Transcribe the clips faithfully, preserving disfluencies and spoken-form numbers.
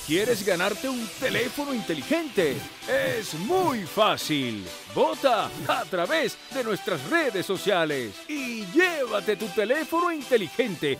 ¿Quieres ganarte un teléfono inteligente? Es muy fácil. Vota a través de nuestras redes sociales y llévate tu teléfono inteligente.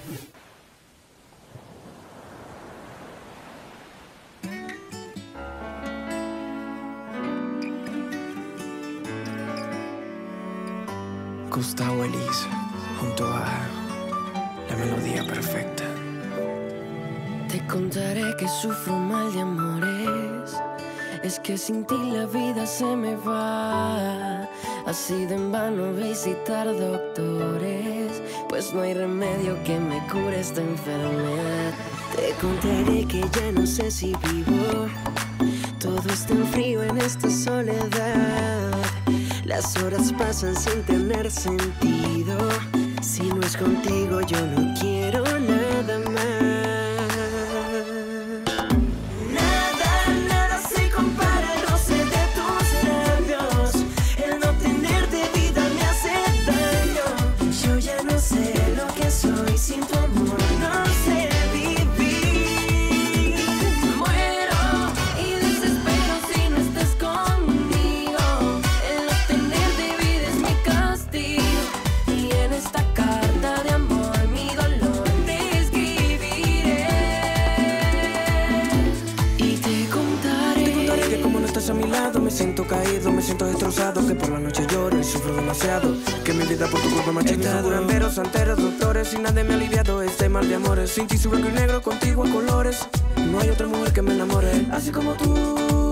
Gustavo Elis, junto a la melodía perfecta. Te contaré que sufro mal de amores. Es que sin ti la vida se me va. Ha sido en vano visitar doctores, pues no hay remedio que me cure esta enfermedad. Te contaré que ya no sé si vivo. Todo está en frío en esta soledad. Las horas pasan sin tener sentido. Si no es contigo yo no quiero nada más. Nada, nada se compara al roce de tus labios. El no tenerte vida me hace daño. Yo ya no sé lo que soy sin tu amor. No sé vivir. Muero y desespero si no estás conmigo. El no tenerte vida es mi castigo. Y en esta carta de amor mi dolor te escribiré. Y te contaré. Te contaré que como no estás a mi lado me siento caído, me siento destrozado. Que por la noche lloro y sufro demasiado. Que mi vida por tu culpa marchitado. Curanderos, santeros, doctores y nadie me ha aliviado este mal de amores. Sin ti soy blanco y negro, contigo a colores. No hay otra mujer que me enamore así como tú.